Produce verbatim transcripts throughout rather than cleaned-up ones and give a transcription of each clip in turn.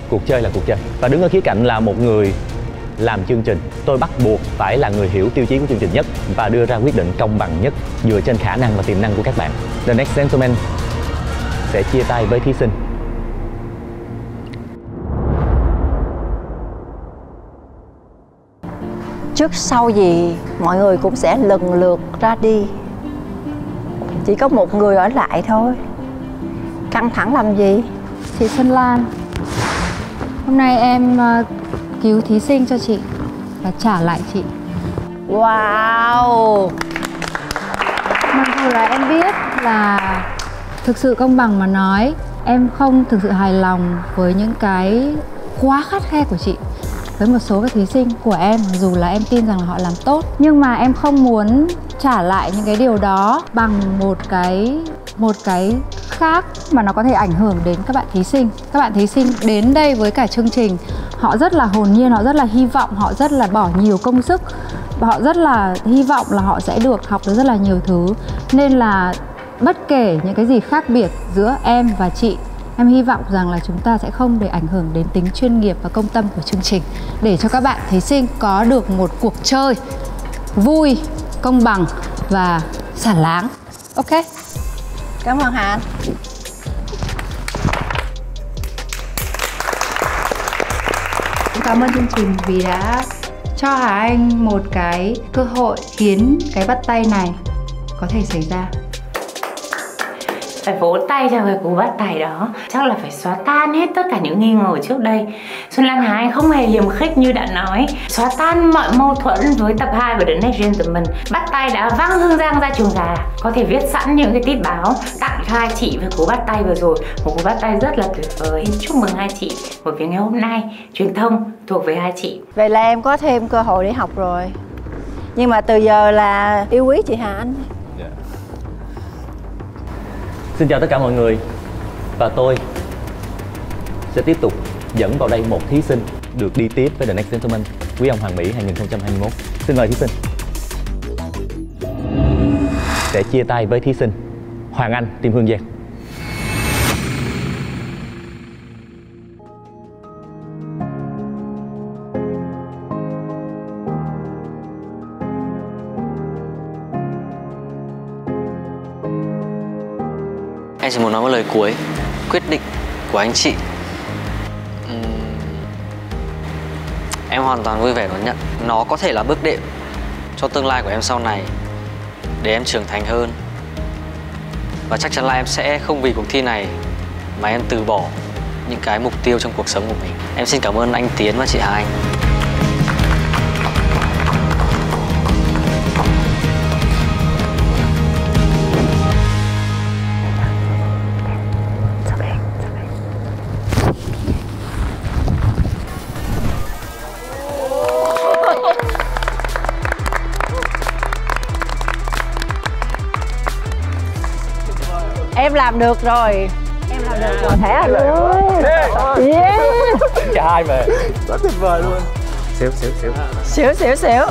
cuộc chơi là cuộc chơi. Và đứng ở khía cạnh là một người làm chương trình, tôi bắt buộc phải là người hiểu tiêu chí của chương trình nhất và đưa ra quyết định công bằng nhất dựa trên khả năng và tiềm năng của các bạn. The Next Gentleman sẽ chia tay với thí sinh. Trước sau gì mọi người cũng sẽ lần lượt ra đi, chỉ có một người ở lại thôi. Căng thẳng làm gì? Chị Xuân Lan, hôm nay em uh, cứu thí sinh cho chị và trả lại chị. Wow. Mặc dù là em biết là thực sự công bằng mà nói, em không thực sự hài lòng với những cái quá khắt khe của chị với một số các thí sinh của em, mặc dù là em tin rằng là họ làm tốt, nhưng mà em không muốn trả lại những cái điều đó bằng một cái một cái khác mà nó có thể ảnh hưởng đến các bạn thí sinh. Các bạn thí sinh đến đây với cả chương trình, họ rất là hồn nhiên, họ rất là hy vọng, họ rất là bỏ nhiều công sức và họ rất là hy vọng là họ sẽ được học được rất là nhiều thứ. Nên là bất kể những cái gì khác biệt giữa em và chị, em hy vọng rằng là chúng ta sẽ không để ảnh hưởng đến tính chuyên nghiệp và công tâm của chương trình, để cho các bạn thí sinh có được một cuộc chơi vui, công bằng và xả láng. Ok. Cảm ơn Hà Anh. Cảm ơn chương trình vì đã cho Hà Anh một cái cơ hội khiến cái bắt tay này có thể xảy ra. Phải vỗ tay cho cái cú bắt tay đó. Chắc là phải xóa tan hết tất cả những nghi ngờ trước đây. Xuân Lan Hà Anh không hề hiềm khích như đã nói. Xóa tan mọi mâu thuẫn với tập hai của The Next Gentleman. Bắt tay đã vang hương giang ra chuồng gà. Có thể viết sẵn những cái tít báo tặng cho hai chị với cú bắt tay vừa rồi. Một cú bắt tay rất là tuyệt vời. Chúc mừng hai chị. Bởi vì ngày hôm nay truyền thông thuộc về hai chị. Vậy là em có thêm cơ hội để học rồi. Nhưng mà từ giờ là yêu quý chị Hà Anh. Xin chào tất cả mọi người. Và tôi sẽ tiếp tục dẫn vào đây một thí sinh được đi tiếp với The Next Gentleman Quý ông Hoàng Mỹ hai nghìn không trăm hai mươi mốt. Xin mời thí sinh. Sẽ chia tay với thí sinh Hoàng Anh, Team Hương Giang. Em chỉ muốn nói một lời cuối. Quyết định của anh chị, uhm, em hoàn toàn vui vẻ đón nhận. Nó có thể là bước đệm cho tương lai của em sau này, để em trưởng thành hơn. Và chắc chắn là em sẽ không vì cuộc thi này mà em từ bỏ những cái mục tiêu trong cuộc sống của mình. Em xin cảm ơn anh Tiến và chị Hà Anh. Em làm được rồi. Em làm được rồi. Thẻ rồi. Yeah. Cả hai về. Quá tuyệt vời luôn. Xíu xíu xíu. Xỉu xỉu xỉu.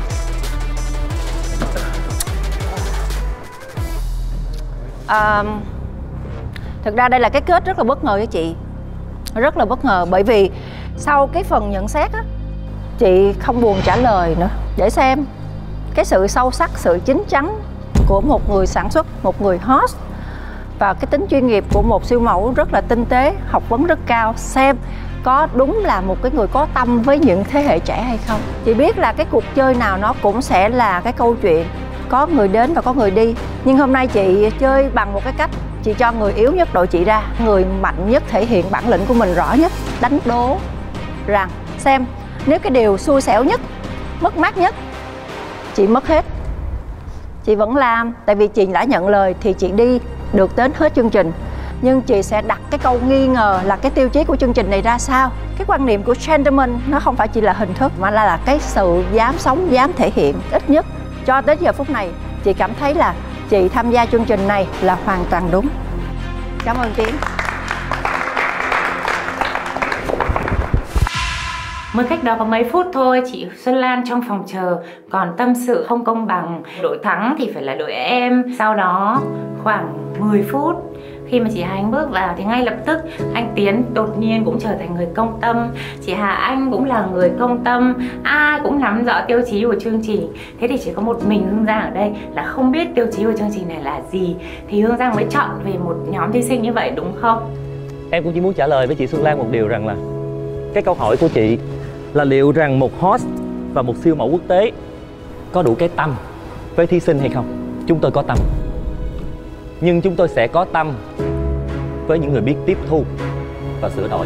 À, thực ra đây là cái kết rất là bất ngờ với chị. Rất là bất ngờ bởi vì sau cái phần nhận xét á, chị không buồn trả lời nữa. Để xem cái sự sâu sắc, sự chín chắn của một người sản xuất, một người host, và cái tính chuyên nghiệp của một siêu mẫu rất là tinh tế, học vấn rất cao. Xem có đúng là một cái người có tâm với những thế hệ trẻ hay không. Chị biết là cái cuộc chơi nào nó cũng sẽ là cái câu chuyện có người đến và có người đi. Nhưng hôm nay chị chơi bằng một cái cách, chị cho người yếu nhất đội chị ra, người mạnh nhất thể hiện bản lĩnh của mình rõ nhất, đánh đố rằng xem nếu cái điều xui xẻo nhất, mất mát nhất chị mất hết, chị vẫn làm. Tại vì chị đã nhận lời thì chị đi được đến hết chương trình. Nhưng chị sẽ đặt cái câu nghi ngờ là cái tiêu chí của chương trình này ra sao. Cái quan niệm của gentleman nó không phải chỉ là hình thức, mà là, là cái sự dám sống, dám thể hiện. Ít nhất cho đến giờ phút này chị cảm thấy là chị tham gia chương trình này là hoàn toàn đúng. Cảm ơn Tiến. Mới cách đó có mấy phút thôi, chị Xuân Lan trong phòng chờ còn tâm sự không công bằng. Đội thắng thì phải là đội em. Sau đó khoảng mười phút, khi mà chị Hà Anh bước vào thì ngay lập tức anh Tiến đột nhiên cũng trở thành người công tâm. Chị Hà Anh cũng là người công tâm. Ai cũng nắm rõ tiêu chí của chương trình. Thế thì chỉ có một mình Hương Giang ở đây là không biết tiêu chí của chương trình này là gì. Thì Hương Giang mới chọn về một nhóm thí sinh như vậy đúng không? Em cũng chỉ muốn trả lời với chị Xuân Lan một điều rằng là cái câu hỏi của chị là liệu rằng một host và một siêu mẫu quốc tế có đủ cái tâm với thí sinh hay không? Chúng tôi có tâm, nhưng chúng tôi sẽ có tâm với những người biết tiếp thu và sửa đổi.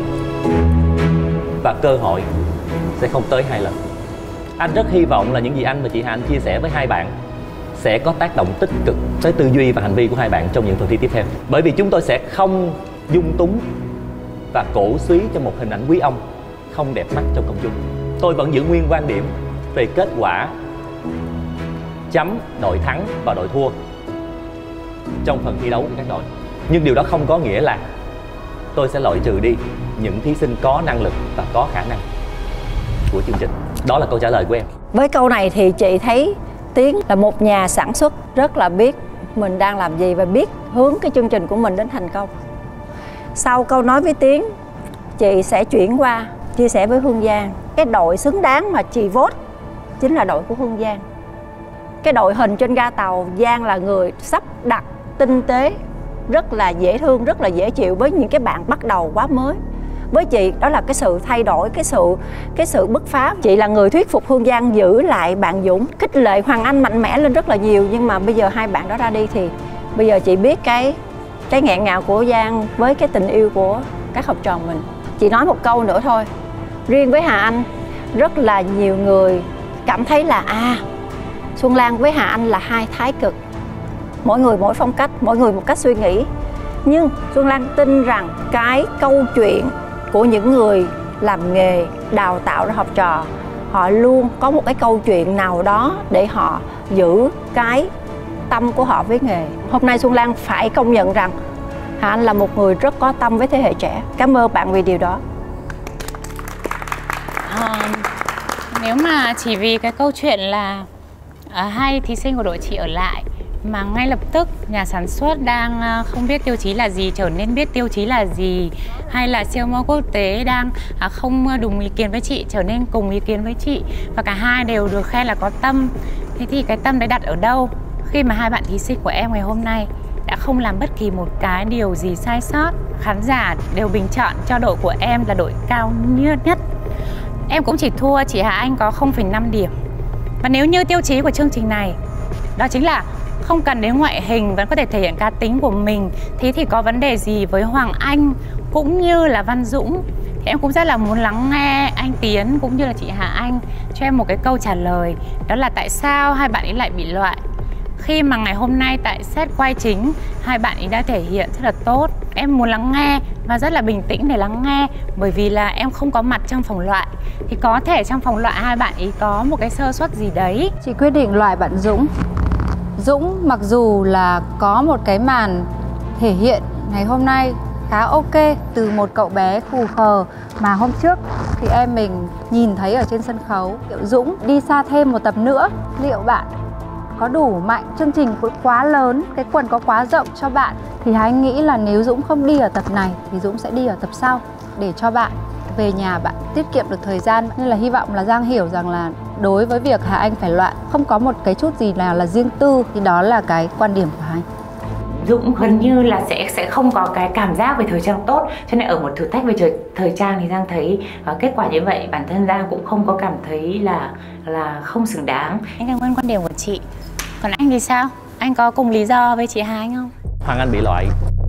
Và cơ hội sẽ không tới hai lần. Anh rất hy vọng là những gì anh và chị Hà Anh chia sẻ với hai bạn sẽ có tác động tích cực tới tư duy và hành vi của hai bạn trong những phần thi tiếp theo. Bởi vì chúng tôi sẽ không dung túng và cổ suý cho một hình ảnh quý ông không đẹp mắt trong công chúng. Tôi vẫn giữ nguyên quan điểm về kết quả chấm đội thắng và đội thua trong phần thi đấu của các đội. Nhưng điều đó không có nghĩa là tôi sẽ loại trừ đi những thí sinh có năng lực và có khả năng của chương trình. Đó là câu trả lời của em. Với câu này thì chị thấy Tiến là một nhà sản xuất rất là biết mình đang làm gì và biết hướng cái chương trình của mình đến thành công. Sau câu nói với Tiến, chị sẽ chuyển qua chia sẻ với Hương Giang. Cái đội xứng đáng mà chị vote chính là đội của Hương Giang. Cái đội hình trên ga tàu, Giang là người sắp đặt tinh tế, rất là dễ thương, rất là dễ chịu với những cái bạn bắt đầu quá mới. Với chị đó là cái sự thay đổi, cái sự cái sự bứt phá. Chị là người thuyết phục Hương Giang giữ lại bạn Dũng, khích lệ Hoàng Anh mạnh mẽ lên rất là nhiều. Nhưng mà bây giờ hai bạn đó ra đi thì bây giờ chị biết cái cái nghẹn ngào của Giang với cái tình yêu của các học trò mình. Chị nói một câu nữa thôi. Riêng với Hà Anh, rất là nhiều người cảm thấy là à, Xuân Lan với Hà Anh là hai thái cực. Mỗi người mỗi phong cách, mỗi người một cách suy nghĩ. Nhưng Xuân Lan tin rằng cái câu chuyện của những người làm nghề, đào tạo ra học trò, họ luôn có một cái câu chuyện nào đó để họ giữ cái tâm của họ với nghề. Hôm nay Xuân Lan phải công nhận rằng Hà Anh là một người rất có tâm với thế hệ trẻ. Cảm ơn bạn vì điều đó. À, nếu mà chỉ vì cái câu chuyện là à, hai thí sinh của đội chị ở lại mà ngay lập tức nhà sản xuất đang không biết tiêu chí là gì trở nên biết tiêu chí là gì, hay là siêu mẫu quốc tế đang không đồng ý kiến với chị trở nên cùng ý kiến với chị, và cả hai đều được khen là có tâm, thế thì cái tâm đấy đặt ở đâu khi mà hai bạn thí sinh của em ngày hôm nay đã không làm bất kỳ một cái điều gì sai sót? Khán giả đều bình chọn cho đội của em là đội cao nhất nhất. Em cũng chỉ thua chị Hà Anh có không phẩy năm điểm. Và nếu như tiêu chí của chương trình này đó chính là không cần đến ngoại hình vẫn có thể thể hiện cá tính của mình, thế thì có vấn đề gì với Hoàng Anh cũng như là Văn Dũng? Thì em cũng rất là muốn lắng nghe anh Tiến cũng như là chị Hà Anh cho em một cái câu trả lời, đó là tại sao hai bạn ấy lại bị loại khi mà ngày hôm nay tại set quay chính hai bạn ấy đã thể hiện rất là tốt. Em muốn lắng nghe và rất là bình tĩnh để lắng nghe, bởi vì là em không có mặt trong phòng loại thì có thể trong phòng loại hai bạn ấy có một cái sơ suất gì đấy. Chị quyết định loại bạn Dũng. Dũng mặc dù là có một cái màn thể hiện ngày hôm nay khá ok, từ một cậu bé khù khờ mà hôm trước thì em mình nhìn thấy ở trên sân khấu. Liệu Dũng đi xa thêm một tập nữa, liệu bạn có đủ mạnh? Chương trình cũng quá lớn, cái quần có quá rộng cho bạn, thì Hà Anh nghĩ là nếu Dũng không đi ở tập này thì Dũng sẽ đi ở tập sau để cho bạn về nhà bạn tiết kiệm được thời gian. Nên là hy vọng là Giang hiểu rằng là đối với việc Hà Anh phải loại không có một cái chút gì nào là riêng tư, thì đó là cái quan điểm của Hà Anh. Dũng gần như là sẽ sẽ không có cái cảm giác về thời trang tốt, cho nên ở một thử thách về thời, thời trang thì Giang thấy uh, kết quả như vậy bản thân Giang cũng không có cảm thấy là là không xứng đáng. Anh cảm ơn quan điểm của chị. Còn anh thì sao? Anh có cùng lý do với chị Hà Anh không? Hoàng Anh bị loại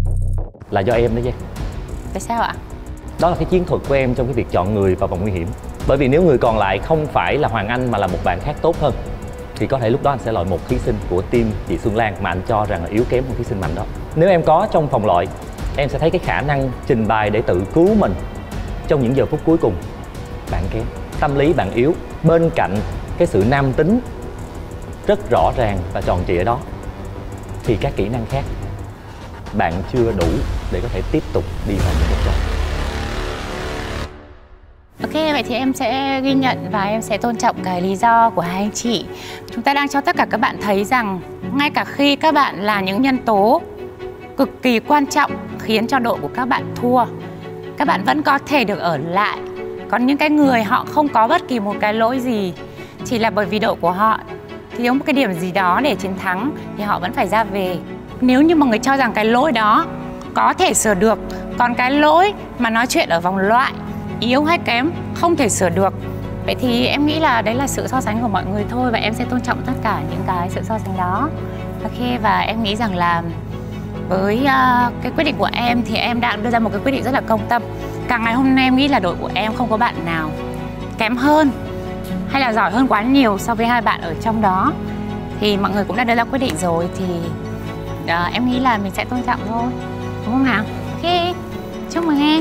là do em đó chứ. Tại sao ạ? Đó là cái chiến thuật của em trong cái việc chọn người vào vòng nguy hiểm. Bởi vì nếu người còn lại không phải là Hoàng Anh mà là một bạn khác tốt hơn thì có thể lúc đó anh sẽ loại một thí sinh của team chị Xuân Lan mà anh cho rằng là yếu kém một thí sinh mạnh đó. Nếu em có trong vòng loại, em sẽ thấy cái khả năng trình bày để tự cứu mình trong những giờ phút cuối cùng bạn kém. Tâm lý bạn yếu, bên cạnh cái sự nam tính rất rõ ràng và tròn trịa đó thì các kỹ năng khác bạn chưa đủ để có thể tiếp tục đi vào những cuộc chơi. Ok, vậy thì em sẽ ghi nhận và em sẽ tôn trọng cái lý do của hai anh chị. Chúng ta đang cho tất cả các bạn thấy rằng ngay cả khi các bạn là những nhân tố cực kỳ quan trọng khiến cho đội của các bạn thua, các bạn vẫn có thể được ở lại. Còn những cái người họ không có bất kỳ một cái lỗi gì, chỉ là bởi vì đội của họ thiếu một cái điểm gì đó để chiến thắng thì họ vẫn phải ra về. Nếu như mọi người cho rằng cái lỗi đó có thể sửa được, còn cái lỗi mà nói chuyện ở vòng loại yếu hay kém không thể sửa được, vậy thì em nghĩ là đấy là sự so sánh của mọi người thôi, và em sẽ tôn trọng tất cả những cái sự so sánh đó. Ok, và em nghĩ rằng là với uh, cái quyết định của em thì em đã đưa ra một cái quyết định rất là công tâm. Càng ngày hôm nay em nghĩ là đội của em không có bạn nào kém hơn hay là giỏi hơn quá nhiều so với hai bạn ở trong đó. Thì mọi người cũng đã đưa ra quyết định rồi thì uh, em nghĩ là mình sẽ tôn trọng thôi, đúng không nào? Ok, chúc mừng em.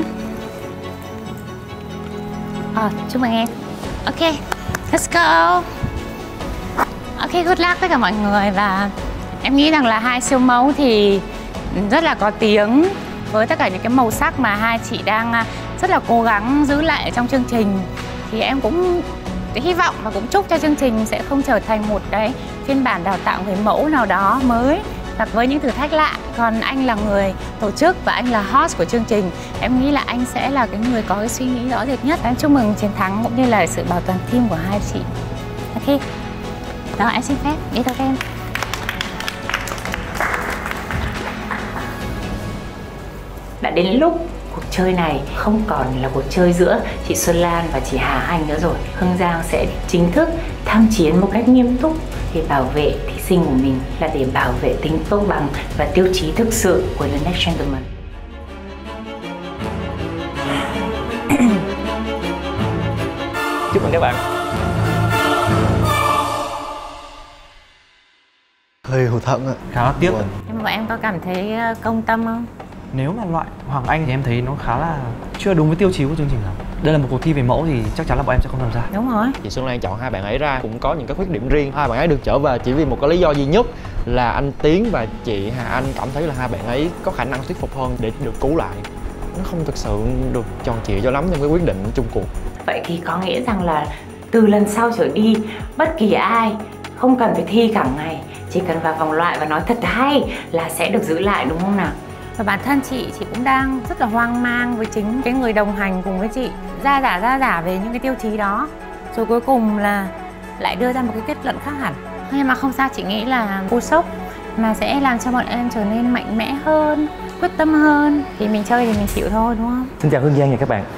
À, chúc mừng em. Ok, let's go. Ok, good luck tất cả mọi người. Và em nghĩ rằng là hai siêu mẫu thì rất là có tiếng với tất cả những cái màu sắc mà hai chị đang rất là cố gắng giữ lại ở trong chương trình. Thì em cũng hy vọng và cũng chúc cho chương trình sẽ không trở thành một cái phiên bản đào tạo người mẫu nào đó mới và với những thử thách lạ. Còn anh là người tổ chức và anh là host của chương trình, em nghĩ là anh sẽ là cái người có cái suy nghĩ rõ rệt nhất. Em chúc mừng chiến thắng cũng như là sự bảo toàn team của hai chị. Ok, đó em xin phép đi theo em. Đã đến lúc cuộc chơi này không còn là cuộc chơi giữa chị Xuân Lan và chị Hà Anh nữa rồi. Hương Giang sẽ chính thức tham chiến một cách nghiêm túc để bảo vệ thí sinh của mình, là để bảo vệ tính công bằng và tiêu chí thực sự của The Next Gentleman. Chúc mừng các bạn. Hơi hụt hẫng ạ. Khá là tiếc. Nhưng mà em có cảm thấy công tâm không? Nếu mà loại Hoàng Anh thì em thấy nó khá là chưa đúng với tiêu chí của chương trình lắm. Đây là một cuộc thi về mẫu thì chắc chắn là bọn em sẽ không tham gia. Đúng rồi. Chị Xuân Lan chọn hai bạn ấy ra cũng có những cái khuyết điểm riêng. Hai bạn ấy được trở về chỉ vì một cái lý do duy nhất là anh Tiến và chị Hà Anh cảm thấy là hai bạn ấy có khả năng thuyết phục hơn để được cứu lại. Nó không thực sự được tròn trịa cho lắm trong cái quyết định chung cuộc. Vậy thì có nghĩa rằng là từ lần sau trở đi, bất kỳ ai không cần phải thi cả ngày, chỉ cần vào vòng loại và nói thật hay là sẽ được giữ lại, đúng không nào? Và bản thân chị, chị cũng đang rất là hoang mang với chính cái người đồng hành cùng với chị, ra giả ra giả về những cái tiêu chí đó, rồi cuối cùng là lại đưa ra một cái kết luận khác hẳn. Nhưng mà không sao, chị nghĩ là cú sốc mà sẽ làm cho bọn em trở nên mạnh mẽ hơn, quyết tâm hơn. Thì mình chơi thì mình chịu thôi, đúng không? Xin chào Hương Giang và các bạn.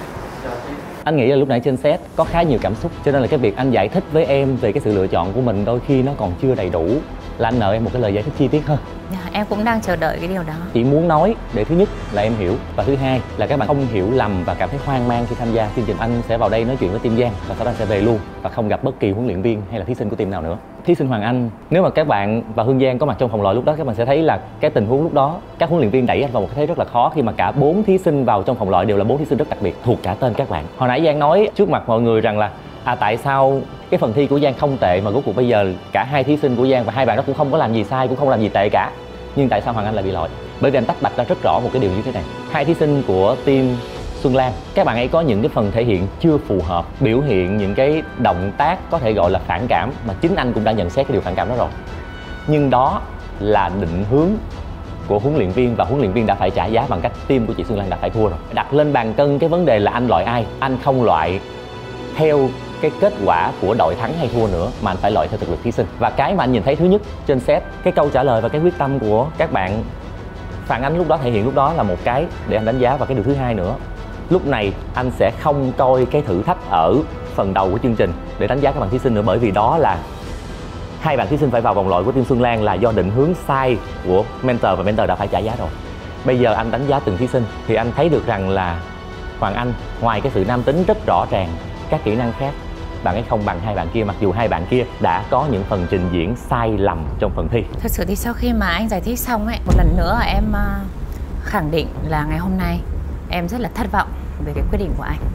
Anh nghĩ là lúc nãy trên set có khá nhiều cảm xúc, cho nên là cái việc anh giải thích với em về cái sự lựa chọn của mình đôi khi nó còn chưa đầy đủ, là anh nợ em một cái lời giải thích chi tiết hơn. Yeah, em cũng đang chờ đợi cái điều đó. Chỉ muốn nói để thứ nhất là em hiểu, và thứ hai là các bạn không hiểu lầm và cảm thấy hoang mang khi tham gia chương trình. Anh sẽ vào đây nói chuyện với team Giang và sau đó anh sẽ về luôn và không gặp bất kỳ huấn luyện viên hay là thí sinh của team nào nữa. Thí sinh Hoàng Anh, nếu mà các bạn và Hương Giang có mặt trong phòng loại lúc đó, các bạn sẽ thấy là cái tình huống lúc đó các huấn luyện viên đẩy anh vào một cái thế rất là khó, khi mà cả bốn thí sinh vào trong phòng loại đều là bốn thí sinh rất đặc biệt, thuộc cả tên các bạn. Hồi nãy Giang nói trước mặt mọi người rằng là à tại sao cái phần thi của Giang không tệ mà rốt cuộc bây giờ cả hai thí sinh của Giang và hai bạn đó cũng không có làm gì sai, cũng không làm gì tệ cả. Nhưng tại sao Hoàng Anh lại bị loại? Bởi vì anh tách bạch ra rất rõ một cái điều như thế này. Hai thí sinh của team Xuân Lan, các bạn ấy có những cái phần thể hiện chưa phù hợp, biểu hiện những cái động tác có thể gọi là phản cảm mà chính anh cũng đã nhận xét cái điều phản cảm đó rồi. Nhưng đó là định hướng của huấn luyện viên và huấn luyện viên đã phải trả giá bằng cách team của chị Xuân Lan đã phải thua rồi. Đặt lên bàn cân cái vấn đề là anh loại ai, anh không loại theo cái kết quả của đội thắng hay thua nữa mà anh phải loại theo thực lực thí sinh. Và cái mà anh nhìn thấy thứ nhất trên set, cái câu trả lời và cái quyết tâm của các bạn phản ánh lúc đó, thể hiện lúc đó là một cái để anh đánh giá. Và cái điều thứ hai nữa, lúc này anh sẽ không coi cái thử thách ở phần đầu của chương trình để đánh giá các bạn thí sinh nữa, bởi vì đó là hai bạn thí sinh phải vào vòng loại của team Xuân Lan là do định hướng sai của mentor và mentor đã phải trả giá rồi. Bây giờ anh đánh giá từng thí sinh thì anh thấy được rằng là Hoàng Anh ngoài cái sự nam tính rất rõ ràng, các kỹ năng khác bạn ấy không bằng hai bạn kia, mặc dù hai bạn kia đã có những phần trình diễn sai lầm trong phần thi. Thật sự thì sau khi mà anh giải thích xong ấy, một lần nữa em khẳng định là ngày hôm nay em rất là thất vọng về cái quyết định của anh.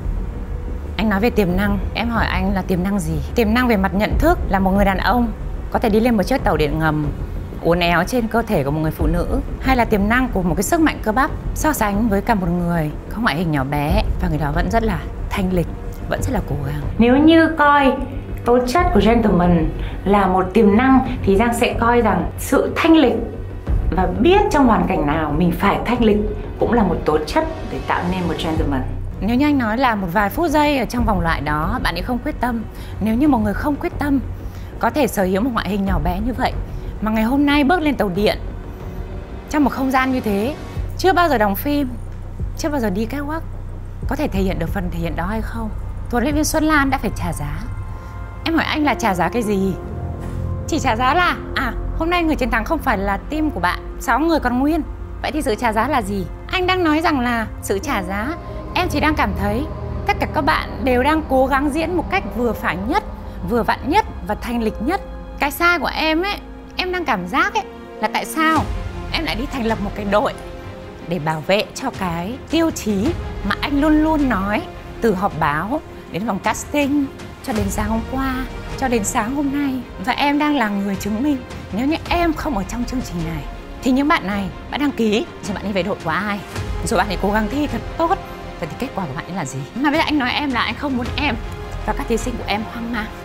Anh nói về tiềm năng, em hỏi anh là tiềm năng gì? Tiềm năng về mặt nhận thức là một người đàn ông có thể đi lên một chiếc tàu điện ngầm uốn éo trên cơ thể của một người phụ nữ, hay là tiềm năng của một cái sức mạnh cơ bắp so sánh với cả một người có ngoại hình nhỏ bé và người đó vẫn rất là thanh lịch, vẫn rất là cố gắng. Nếu như coi tố chất của gentleman là một tiềm năng thì Giang sẽ coi rằng sự thanh lịch và biết trong hoàn cảnh nào mình phải thanh lịch cũng là một tố chất để tạo nên một gentleman. Nếu như anh nói là một vài phút giây ở trong vòng loại đó bạn ấy không quyết tâm, nếu như một người không quyết tâm có thể sở hữu một ngoại hình nhỏ bé như vậy mà ngày hôm nay bước lên tàu điện trong một không gian như thế, chưa bao giờ đóng phim, chưa bao giờ đi catwalk, có thể thể hiện được phần thể hiện đó hay không? Huấn luyện viên Xuân Lan đã phải trả giá. Em hỏi anh là trả giá cái gì? Chỉ trả giá là à hôm nay người chiến thắng không phải là team của bạn, sáu người còn nguyên. Vậy thì sự trả giá là gì? Anh đang nói rằng là sự trả giá. Em chỉ đang cảm thấy tất cả các bạn đều đang cố gắng diễn một cách vừa phải nhất, vừa vặn nhất và thanh lịch nhất. Cái sai của em ấy, em đang cảm giác ấy là tại sao em lại đi thành lập một cái đội để bảo vệ cho cái tiêu chí mà anh luôn luôn nói, từ họp báo đến vòng casting cho đến sáng hôm qua, cho đến sáng hôm nay. Và em đang là người chứng minh nếu như em không ở trong chương trình này thì những bạn này bạn đăng ký rồi bạn đi về đội của ai, rồi bạn ấy cố gắng thi thật tốt, vậy thì kết quả của bạn ấy là gì? Mà bây giờ anh nói em là anh không muốn em và các thí sinh của em hoang mang.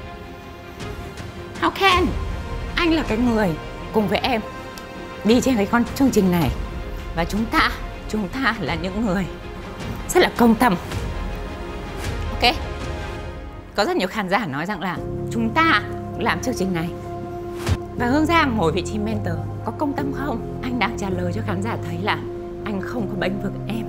How can? Anh là cái người cùng với em đi trên cái con chương trình này và chúng ta, chúng ta là những người rất là công tâm. Ok? Có rất nhiều khán giả nói rằng là chúng ta làm chương trình này và Hương Giang ngồi vị trí mentor có công tâm không? Anh đang trả lời cho khán giả thấy là anh không có bênh vực em.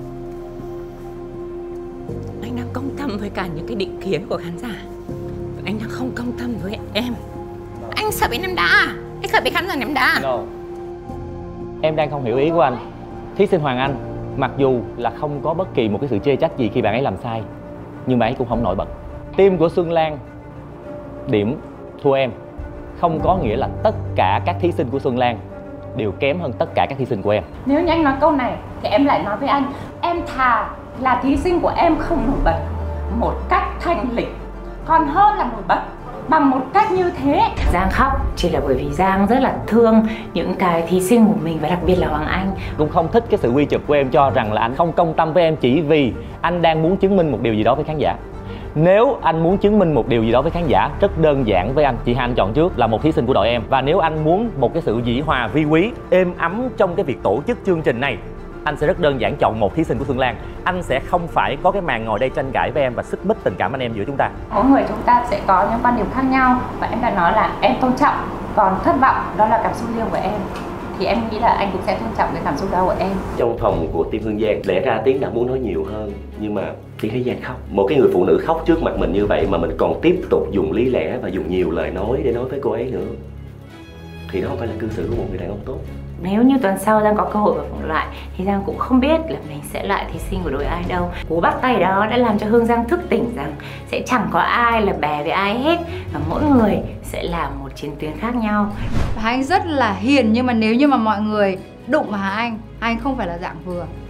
Anh đang công tâm với cả những cái định kiến của khán giả. Anh đang không công tâm với em. Anh sợ bị ném đá à? Anh sợ bị khán giả ném đá à? No. Em đang không hiểu ý của anh. Thí sinh Hoàng Anh mặc dù là không có bất kỳ một cái sự chê trách gì khi bạn ấy làm sai, nhưng bạn ấy cũng không nổi bật. Team của Xuân Lan điểm thua em không có nghĩa là tất cả các thí sinh của Xuân Lan đều kém hơn tất cả các thí sinh của em. Nếu như anh nói câu này thì em lại nói với anh, em thà là thí sinh của em không nổi bật một cách thanh lịch còn hơn là nổi bật bằng một cách như thế. Giang khóc chỉ là bởi vì Giang rất là thương những cái thí sinh của mình và đặc biệt là Hoàng Anh. Cũng không thích cái sự quy chụp của em cho rằng là anh không công tâm với em chỉ vì anh đang muốn chứng minh một điều gì đó với khán giả. Nếu anh muốn chứng minh một điều gì đó với khán giả, rất đơn giản với anh. Chị Hà anh chọn trước là một thí sinh của đội em. Và nếu anh muốn một cái sự dĩ hòa vi quý, êm ấm trong cái việc tổ chức chương trình này, anh sẽ rất đơn giản chọn một thí sinh của Xuân Lan. Anh sẽ không phải có cái màn ngồi đây tranh cãi với em và xích mích tình cảm anh em giữa chúng ta. Mỗi người chúng ta sẽ có những quan điểm khác nhau và em đã nói là em tôn trọng, còn thất vọng đó là cảm xúc riêng của em. Thì em nghĩ là anh cũng sẽ tôn trọng cái cảm xúc đó của em. Trong phòng của team Hương Giang, lẽ ra Tiến đã muốn nói nhiều hơn, nhưng mà Tiến thấy Giang khóc. Một cái người phụ nữ khóc trước mặt mình như vậy mà mình còn tiếp tục dùng lý lẽ và dùng nhiều lời nói để nói với cô ấy nữa, thì đó không phải là cư xử của một người đàn ông tốt. Nếu như tuần sau Giang có cơ hội vào vòng loại thì Giang cũng không biết là mình sẽ lại thí sinh của đội ai đâu. Cú bắt tay đó đã làm cho Hương Giang thức tỉnh rằng sẽ chẳng có ai là bè với ai hết, và mỗi người sẽ là một chiến tuyến khác nhau. Hà Anh rất là hiền, nhưng mà nếu như mà mọi người đụng vào Hà Anh, Hà Anh không phải là dạng vừa.